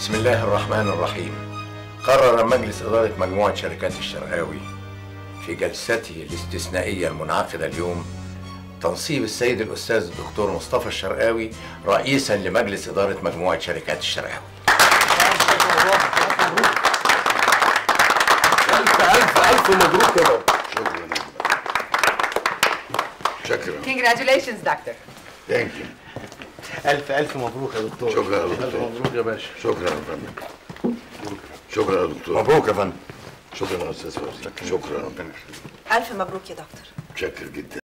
بسم الله الرحمن الرحيم. قرر مجلس إدارة مجموعة شركات الشرقاوي في جلسته الاستثنائية المنعقدة اليوم تنصيب السيد الأستاذ الدكتور مصطفى الشرقاوي رئيسا لمجلس إدارة مجموعة شركات الشرقاوي. ألف مبروك يا دكتور. شكرا. Congratulations, doctor. ثانك يو. ألف مبروك يا دكتور. شكرا يا دكتور. ألف مبروك يا باشا. شكرا يا فندم. شكرا يا دكتور. مبروك يا فندم. شكرا يا أستاذ فوزي. شكرا. ألف مبروك يا دكتور. متشكر جدا.